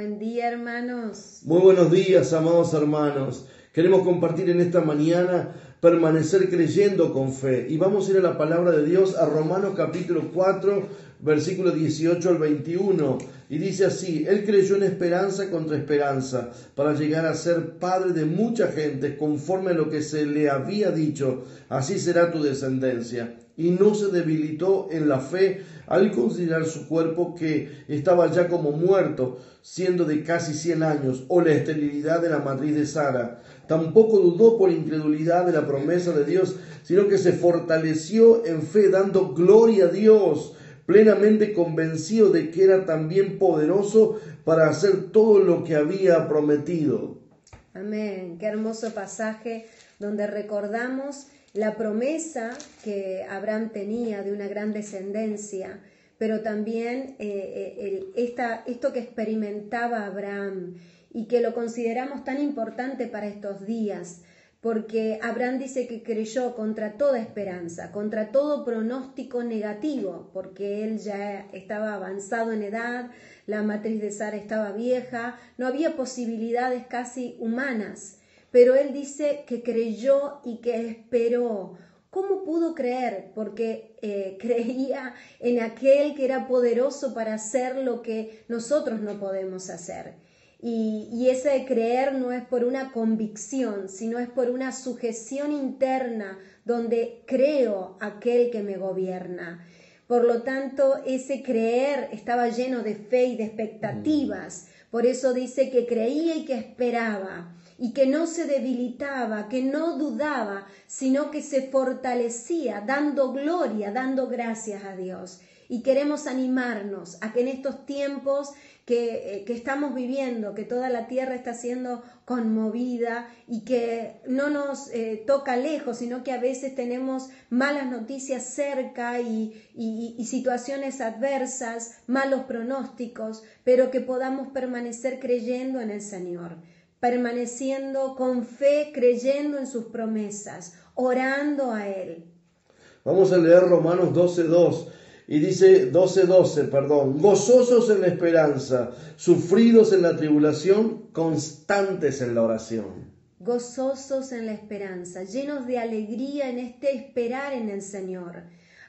Buen día, hermanos. Muy buenos días, amados hermanos. Queremos compartir en esta mañana permanecer creyendo con fe. Y vamos a ir a la palabra de Dios, a Romanos capítulo 4, versículo 18 al 21. Y dice así: Él creyó en esperanza contra esperanza, para llegar a ser padre de mucha gente, conforme a lo que se le había dicho: así será tu descendencia. Y no se debilitó en la fe al considerar su cuerpo, que estaba ya como muerto, siendo de casi 100 años, o la esterilidad de la matriz de Sara. Tampoco dudó por incredulidad de la promesa de Dios, sino que se fortaleció en fe, dando gloria a Dios, plenamente convencido de que era también poderoso para hacer todo lo que había prometido. Amén. Qué hermoso pasaje donde recordamos la promesa que Abraham tenía de una gran descendencia, pero también esto que experimentaba Abraham y que lo consideramos tan importante para estos días, porque Abraham dice que creyó contra toda esperanza, contra todo pronóstico negativo, porque él ya estaba avanzado en edad, la matriz de Sara estaba vieja, no había posibilidades casi humanas. Pero él dice que creyó y que esperó. ¿Cómo pudo creer? Porque creía en aquel que era poderoso para hacer lo que nosotros no podemos hacer. Y ese creer no es por una convicción, sino es por una sujeción interna donde creo aquel que me gobierna. Por lo tanto, ese creer estaba lleno de fe y de expectativas. Por eso dice que creía y que esperaba. Y que no se debilitaba, que no dudaba, sino que se fortalecía, dando gloria, dando gracias a Dios. Y queremos animarnos a que en estos tiempos que estamos viviendo, que toda la tierra está siendo conmovida y que no nos toca lejos, sino que a veces tenemos malas noticias cerca y situaciones adversas, malos pronósticos, pero que podamos permanecer creyendo en el Señor, permaneciendo con fe, creyendo en sus promesas, orando a Él. Vamos a leer Romanos 12:2 y dice 12:12, gozosos en la esperanza, sufridos en la tribulación, constantes en la oración. Gozosos en la esperanza, llenos de alegría en este esperar en el Señor.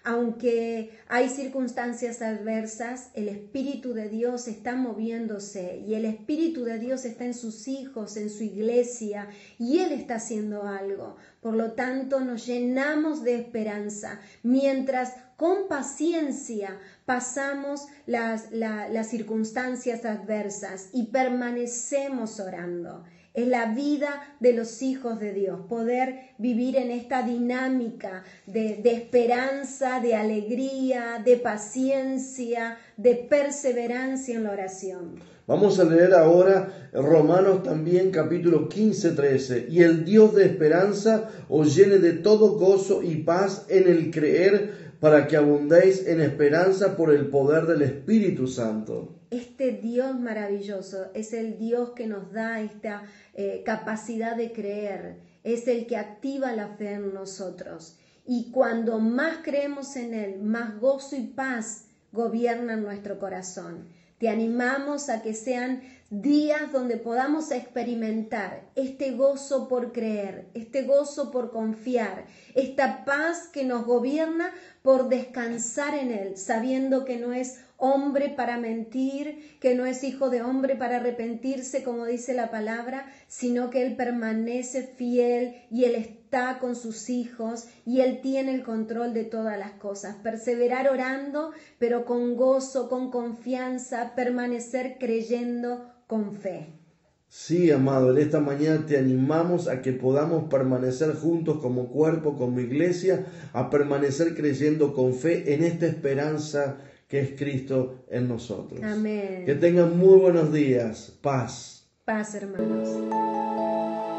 Aunque hay circunstancias adversas, el Espíritu de Dios está moviéndose y el Espíritu de Dios está en sus hijos, en su iglesia, y Él está haciendo algo. Por lo tanto, nos llenamos de esperanza mientras con paciencia pasamos las circunstancias adversas y permanecemos orando. Es la vida de los hijos de Dios, poder vivir en esta dinámica de esperanza, de alegría, de paciencia, de perseverancia en la oración. Vamos a leer ahora Romanos también capítulo 15:13. Y el Dios de esperanza os llene de todo gozo y paz en el creer, para que abundéis en esperanza por el poder del Espíritu Santo. Este Dios maravilloso es el Dios que nos da esta capacidad de creer, es el que activa la fe en nosotros. Y cuando más creemos en Él, más gozo y paz gobiernan nuestro corazón. Te animamos a que sean días donde podamos experimentar este gozo por creer, este gozo por confiar, esta paz que nos gobierna por descansar en Él, sabiendo que no es hombre para mentir, que no es hijo de hombre para arrepentirse, como dice la palabra, sino que Él permanece fiel y Él está con sus hijos y Él tiene el control de todas las cosas. Perseverar orando, pero con gozo, con confianza, permanecer creyendo con fe. Sí, amado, en esta mañana te animamos a que podamos permanecer juntos como cuerpo, como iglesia, a permanecer creyendo con fe en esta esperanza que es Cristo en nosotros. Amén. Que tengan muy buenos días. Paz. Paz, hermanos.